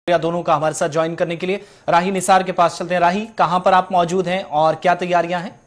या दोनों का हमारे साथ ज्वाइन करने के लिए। राही निसार के पास चलते हैं। राही, कहां पर आप मौजूद हैं और क्या तैयारियां हैं?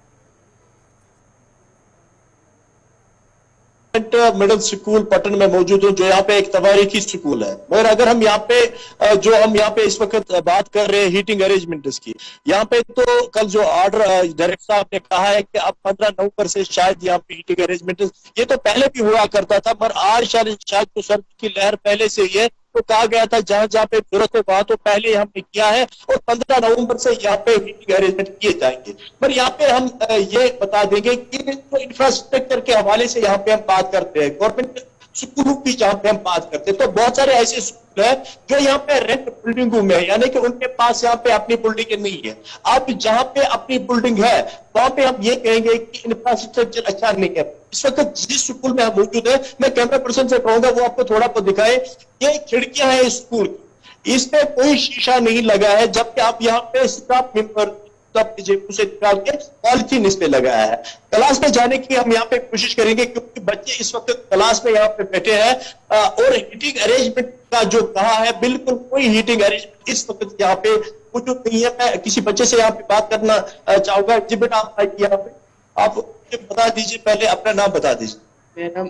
मिडिल स्कूल पटन में मौजूद हूँ, जो यहाँ पे एक तवारीखी स्कूल है। मगर अगर हम यहाँ पे इस वक्त बात कर रहे हैं हीटिंग अरेंजमेंट्स की, यहाँ पे तो कल जो ऑर्डर डायरेक्टर साहब ने कहा है कि अब 15 नवंबर से शायद यहाँ पे हीटिंग अरेंजमेंट्स, ये तो पहले भी हुआ करता था, पर आज शायद तो सर्दी की लहर पहले से ही है, तो कहा गया था जहां जहां पे जरूरत है वहां तो पहले हमने किया है और 15 नवंबर से यहाँ पे हीटिंग अरेंजमेंट किए जाएंगे। पर यहाँ पे हम ये बता देंगे कि जो इंफ्रास्ट्रक्चर के हवाले से यहाँ पे हम बात करते हैं, गवर्नमेंट स्कूलों की जहाँ पे हम बात करते हैं, तो बहुत सारे ऐसे स्कूल है जो यहाँ पे रेंट बिल्डिंगों में है, यानी कि उनके पास यहाँ पे अपनी बिल्डिंग नहीं है। अब जहाँ पे अपनी बिल्डिंग है वहां पे हम ये कहेंगे कि इंफ्रास्ट्रक्चर अच्छा नहीं है। इस वक्त जिस स्कूल में हम मौजूद है, मैं कैमरा पर्सन से कहूंगा वो आपको थोड़ा तो दिखाए। ये खिड़कियां हैं स्कूल की, इसमें कोई शीशा नहीं लगा है, जबकि आप यहाँ पे स्टाफ मेंबर उसे निकाल के पॉलिथीन इस पे लगाया है। क्लास में जाने की हम यहाँ पे कोशिश करेंगे, क्योंकि बच्चे इस वक्त क्लास में यहाँ पे बैठे हैं और हीटिंग अरेंजमेंट का जो कहा है, बिल्कुल कोई हीटिंग अरेंजमेंट इस वक्त यहाँ पे कुछ नहीं है। मैं किसी बच्चे से यहाँ पे बात करना चाहूंगा। जी बेटा, आप आइए यहाँ पे, आप बता दीजिए, पहले अपना नाम बता दीजिए। मेरा नाम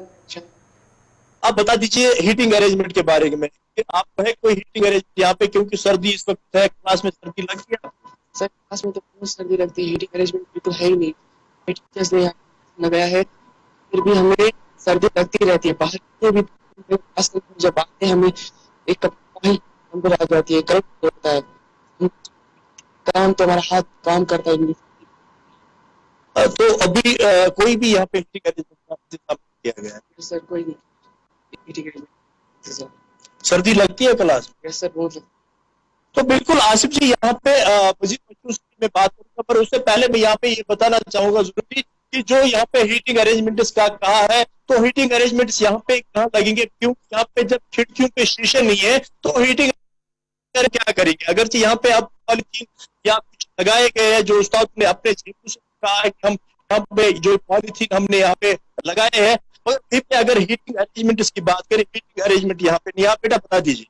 आप बता दीजिए हीटिंग अरेंजमेंट के बारे में, आप है कोई हीटिंग अरेंजमेंट यहाँ पे, क्योंकि सर्दी इस वक्त है, क्लास में सर्दी लगती है। सर, क्लास में तो बहुत सर्दी लगती है, हीटिंग अरेंजमेंट बिल्कुल है ही नहीं। टीचर्स ने यहाँ लगाया है, फिर भी हमें सर्दी लगती रहती है। बाहर के भी क्लास में जब आते हैं हमें एक कप पानी अंदर आ जाती है, करंट होता है, काम तो हमारा हाथ काम करता है नहीं। तो अभी कोई भी यहाँ पे हीटिंग अरेंजमेंट किया गया है? सर कोई नहीं हीटिंग अरेंजमेंट। सर्दी लगती है क्लास में? यस सर, बहुत। तो बिल्कुल आसिफ जी, यहाँ पे मजीद में बात करूंगा, पर उससे पहले मैं यहाँ पे ये बताना चाहूंगा जरूरी कि जो यहाँ पे हीटिंग अरेंजमेंट्स का कहा है, तो हीटिंग अरेंजमेंट्स यहाँ पे कहाँ लगेंगे, क्योंकि यहाँ पे जब खिड़कियों पे शीशे नहीं है तो हीटिंग क्या करेंगे। अगर यहाँ पे अब पॉलिथीन या कुछ लगाए गए हैं, जो उस्ताद ने अपने जेबों से कहा है कि हम यहाँ पे जो पॉलिथीन हमने यहाँ पे लगाए हैं, मगर फिर भी अगर हीटिंग अरेंजमेंट्स की बात करें, हीटिंग अरेंजमेंट यहाँ पे नहीं। आप बेटा बता दीजिए।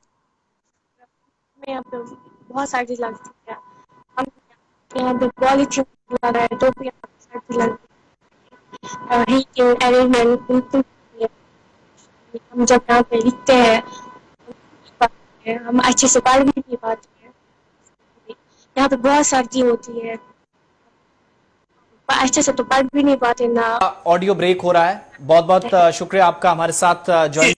यहाँ पे बहुत सारी लगती है, हम यहाँ पे पॉलिथीन लगा है तो भी यहाँ पे सर्दी लगती है। हीटिंग अरेंजमेंट बिल्कुल, हम जब यहाँ पे लिखते हैं हम अच्छे से पढ़ भी नहीं पाते हैं, यहाँ पे बहुत सर्दी होती है, अच्छे से तो पढ़ भी नहीं पाते ना। ऑडियो ब्रेक हो रहा है। बहुत बहुत शुक्रिया आपका हमारे साथ ज्वाइन